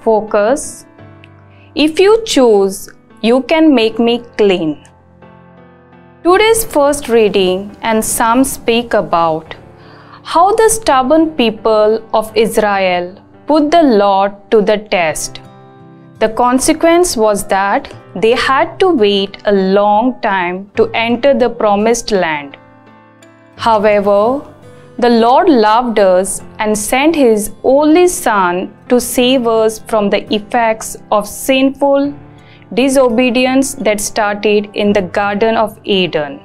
Focus. If you choose, you can make me clean. Today's first reading and Psalm speak about how the stubborn people of Israel put the Lord to the test. The consequence was that they had to wait a long time to enter the promised land. However, the Lord loved us and sent His only Son to save us from the effects of sinful disobedience that started in the Garden of Eden.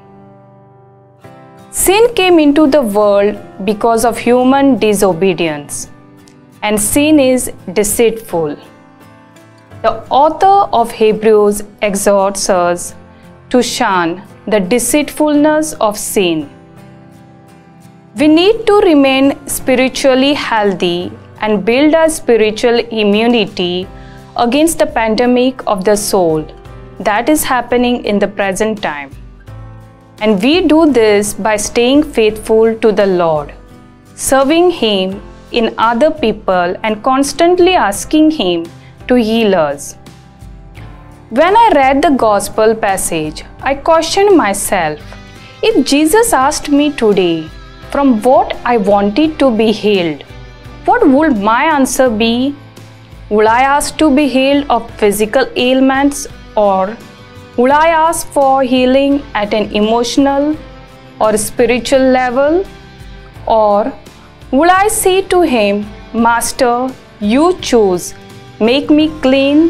Sin came into the world because of human disobedience, and sin is deceitful. The author of Hebrews exhorts us to shun the deceitfulness of sin. We need to remain spiritually healthy and build our spiritual immunity against the pandemic of the soul that is happening in the present time. And we do this by staying faithful to the Lord, serving Him in other people, and constantly asking Him to heal us. When I read the Gospel passage, I questioned myself, if Jesus asked me today from what I wanted to be healed, what would my answer be? Would I ask to be healed of physical ailments, or would I ask for healing at an emotional or spiritual level? Or would I say to Him, Master, you choose, make me clean?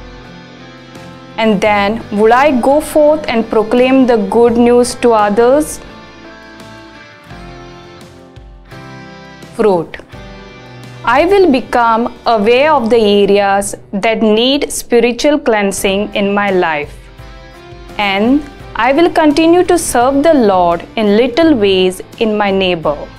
And then would I go forth and proclaim the good news to others? Fruit. I will become aware of the areas that need spiritual cleansing in my life, and I will continue to serve the Lord in little ways in my neighbor.